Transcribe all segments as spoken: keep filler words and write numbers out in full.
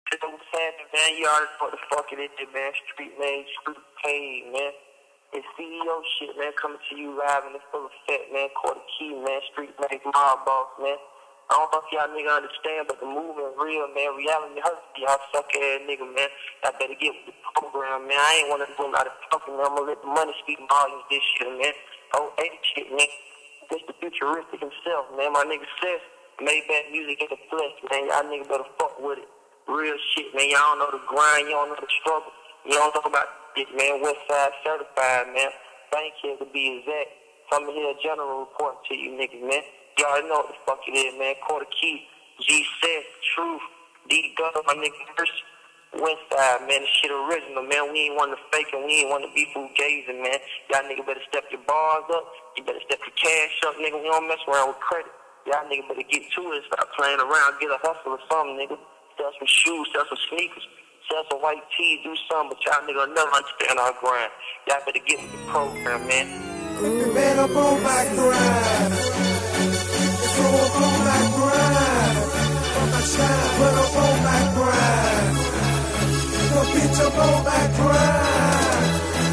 You know what I'm saying, man? You already know what the fuck it is, man. Street name, street paid, man. It's C E O shit, man, coming to you live and it's full effect, man. Quarter key, man. Street name, mob boss, man. I don't know if y'all niggas understand, but the movement real, man. Reality hurts y'all suck ass nigga, man. I better get with the program, man. I ain't want to do a lot of talking, man. I'm gonna let the money speak volumes this shit, man. Oh, eighty shit, man. This the futuristic himself, man. My nigga says, Maybach music in the flesh, man. Y'all niggas better fuck with it. Real shit, man. Y'all don't know the grind. You don't know the struggle. You don't know about this, man. Westside certified, man. Thank you to be exact. Coming here, general report to you niggas, man. You already know what the fuck it is, man. Quarter key, G Seth, Truth, D Gun, my nigga Mercy. Westside, man. This shit original, man. We ain't want to fake and we ain't want to be fool-gazing, man. Y'all niggas better step your bars up. You better step your cash up, nigga. We don't mess around with credit. Y'all niggas better get to it. Stop playing around. Get a hustle or something, nigga. Sell some shoes, sell some sneakers, sell some white tees, do something, but y'all niggas will never understand our grind. Y'all better get with the program, man. Man, I'm on my grind. So I'm on my grind. But I'm on my grind. So bitch, I'm on my grind.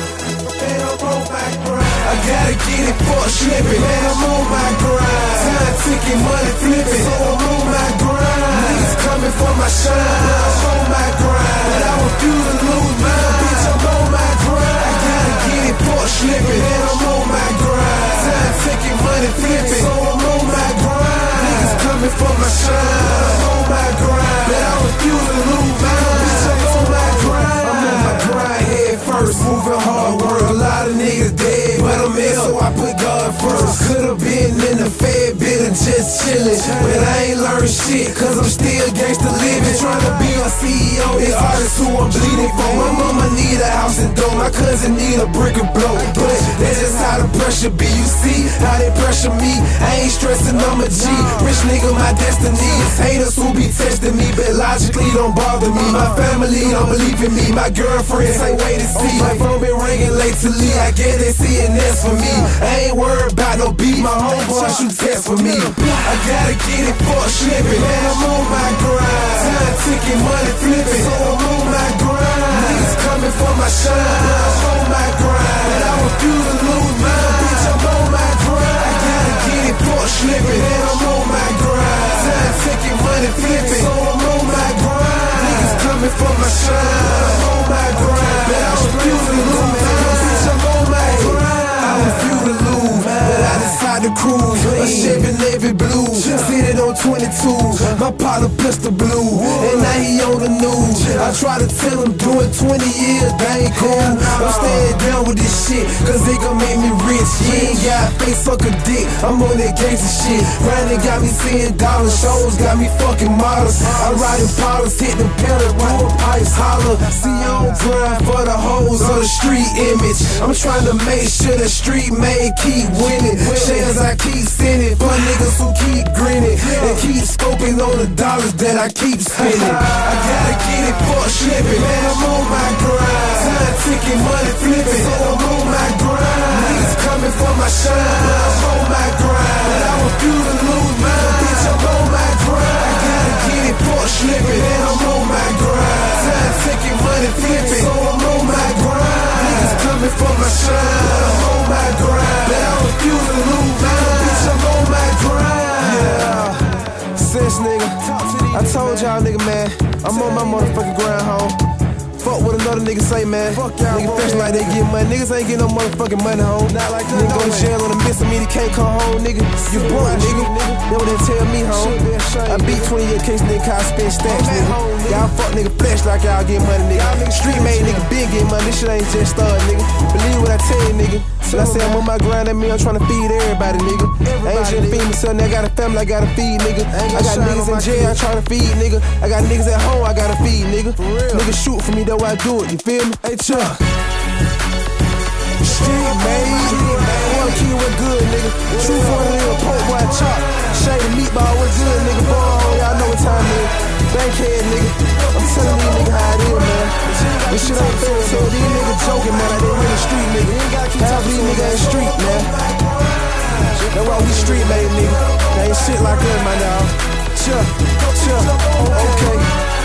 Man, I'm on my grind. I gotta get it for slipping. Man, I'm on my grind. Time ticking, money flipping. So I'm on my grind. Niggas coming for my shine. I'm on my grind. But I refuse to lose mine. Bitch, I'm on my grind. I gotta get it for slipping. Man, I'm on my grind. Time ticking, money flipping. So I'm on my grind. Niggas coming for my shine. I'm on my grind. But I refuse to lose mine. Bitch, I'm on my grind. I'm on my grind head first. Moving hard work. A lot of niggas dead, but I'm in, so I put God first. Could've been in the Fed building just chillin', but I ain't learned shit, cause I'm still gangsta living. Tryna be a C E O, the artist who I'm bleeding for. My mama need a house and dough, my cousin need a brick and blow. But that's just how the pressure be, you see how they pressure me. I ain't stressing, I'm a G, rich nigga, my destiny. It's haters who be testing me, but logically don't bother me. My family don't believe in me, my girlfriends ain't wait to see. My phone been ringing lately, I guess they see an S for me. I ain't worried about no beat, my homeboy shoot tests for me. I gotta get it for slipping, man, I'm on my grind. Time ticking, money flipping, so I'm on my grind. Niggas coming for my shine, I'm on my grind. But I refuse to lose mine, bitch, I'm on my grind. I gotta get it for slipping, man, I'm on my grind. Time ticking, money flipping, so I'm on my grind. Niggas coming for my shine, I'm on my grind. But I refuse to lose mine, bitch, I'm on my grind. I refuse to lose, but I decide to cruise. A Chevy Navy blue, sitting on twenty-two. My partner pistol blue, and now he on the news. I try to tell him doing twenty years, they ain't cool. I'm staying down with this shit, cause they gon' make me rich. You ain't got face, suck a dick, I'm on that gangsta shit. Grinding got me seeing dollars, shows got me fucking models. I ride in Paulus, hit the pedal, doing pipes, holler. See you on grind for the hoes on the street image. I'm trying to make sure the street made keep winning. Shares I keep sending for niggas who keep grinning and keep scoping on the dollars that I keep spending. I gotta get it for slipping, man, I'm on my grind. Time ticking, money flipping, so I'm on my grind. Niggas coming for my shine, I'm on my grind. But I refuse to lose mine, bitch, I'm on my grind. I gotta get it for slipping, man, I'm on my grind. Time ticking, money flipping, so I'm on my grind. Niggas coming for my shine, I'm on my grind. But I refuse to lose mine, bitch, I'm on my grind. Yeah, sis nigga, I told y'all nigga, man, I'm on my motherfucking grind, home. Fuck what another nigga say, man. Fuck y'all, nigga fashion like they get money. Niggas ain't getting no motherfucking money, home. Not like that. Nigga go to jail on a misdemeanor, can't come home, nigga. You broke, nigga. That's what they tell me, home. I beat twenty year case, nigga, cause I spend stacks, nigga. Y'all fuck nigga flesh like y'all get money, nigga. Street made nigga big get money. This shit ain't just started, nigga. Believe what I tell you, nigga. When I say I'm on my grind, that mean I'm trying to feed everybody, nigga. I ain't just feed myself, nigga. I got a family, I gotta feed, nigga. I got niggas in jail, I'm trying to feed, nigga. I got niggas at home, I gotta feed, nigga. Niggas shoot for me, that's why I do it, you feel me? Hey, Chuck. Street made, one key was good, nigga. Truth one little pork boy chop. Shade the meatball was good, nigga. Boy, y'all know what time it is. Bankhead, nigga. I'm telling these niggas how it is, man. This shit ain't fair, so these niggas joking, man. Like they in the street, nigga. Half these niggas ain't street, man. That's why we street made, nigga. They ain't shit like us, my dog. Chuck, Chuck, okay.